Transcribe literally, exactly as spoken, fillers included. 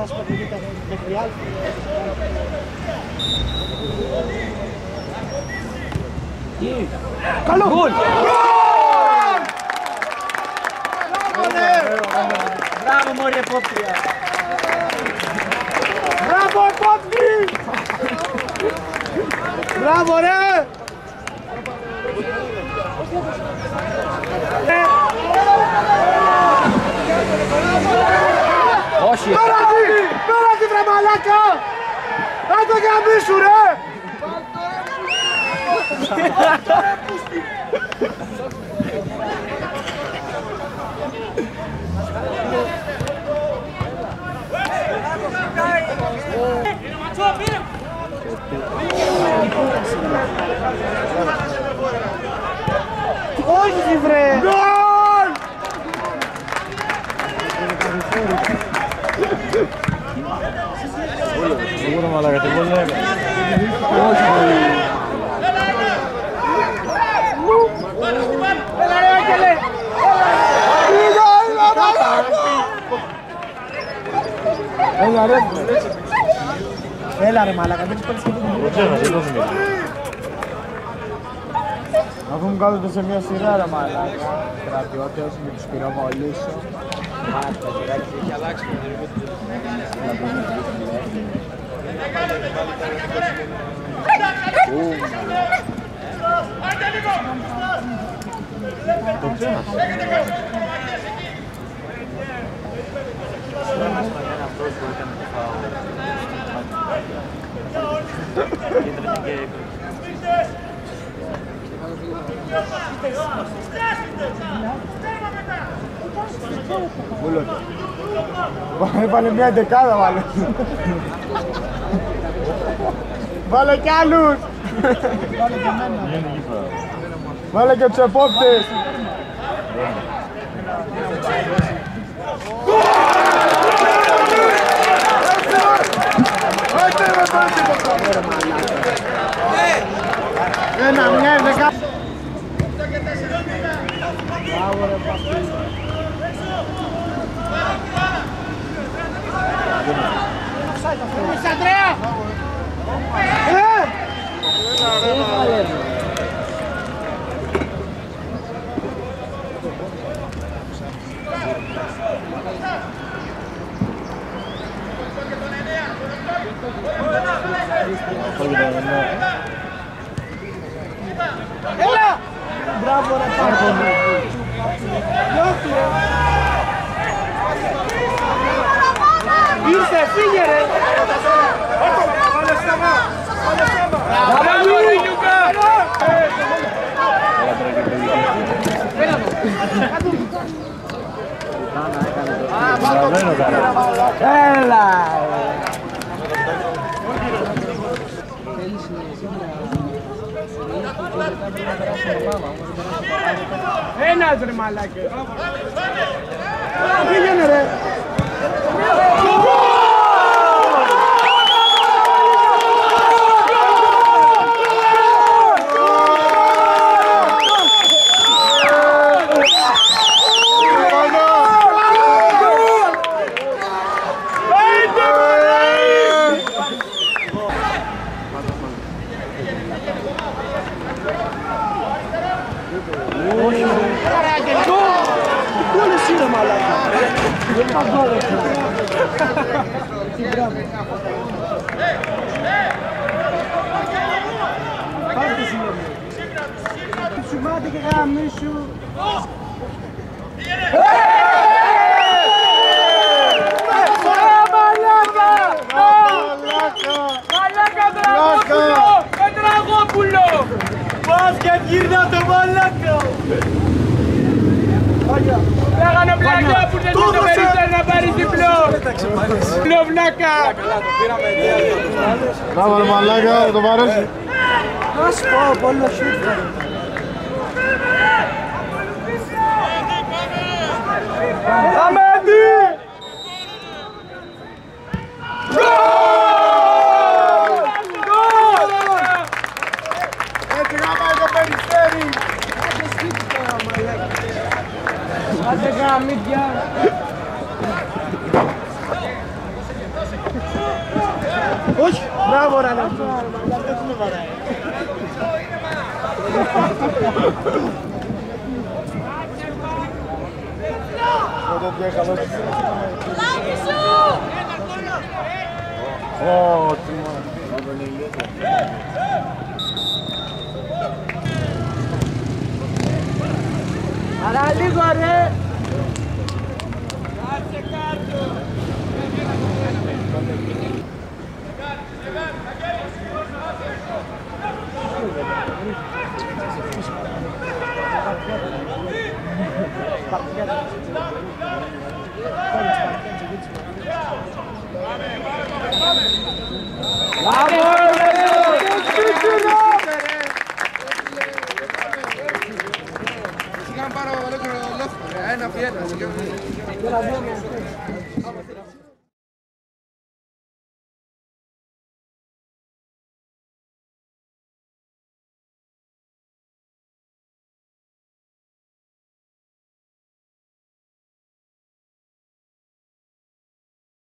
περάσουμε από εκεί μέχρι άλλη. Καλό! Γκολ! Μπράβο μωρή επόπτρια! Μπράβο επόπτρι! Μπράβο ρε! Όχι! Πέρατη! Πέρατη βρε μαλάκα! Να το γαμίσου ρε! Όχι βρε! Γκολ! Σίγουρα μαλάκα, τι γκολ έκανε. Έλα ρε Άγγελε! Έλα, έλα μαλάκα! Έλα ρε! Έλα ρε μαλάκα, δεν παίρνεις και τίποτα. Το ξέρω, δεν το θυμίζω. Αφού μου κάθονται σε μια σειρά ρε μαλάκα. Στρατιώτες με τους πυροβολείς σου. Μάρκα, γυράκι, έχει αλλάξει το δρυμμό του. Το ξέρω. Έβαλε μια δεκάδα βάλε. Βάλε κι άλλους. Βάλε και τους επόπτες. Ένα, μια δεκάδα. Είσαι Αντρέα! Ε! Έλα! Μπράβο ρε Πάρκο! Ήρθε, φύγε ρε! Βάλε σταμά! Βάλε σταμά! Μπράβο ρε Γιούκα! Έλα! Ένας ρε μαλάκες! Πήγαινε ρε! Σου μάτι και γαμίσου. Τραγόπουλο! Πας και γύρνα το μαλάκα! Λέγανε πλαγιά που δεν το περίσσερ να πάρεις διπλό! Διπλό βλάκα! Μπράβο ρε μαλάκα, το πάρες. Να σου πω, πολύ να σούτ. Αμέντι! Έτσι γάμαει το Περιστέρι! Άντε γαμίδια. Μπράβο ρε Αλέξο. Δεν με βαράει. Ω, τι μόνο. Αλλά λίγο ρε. Sigan para, vale, con el dos. Una pierna, así que...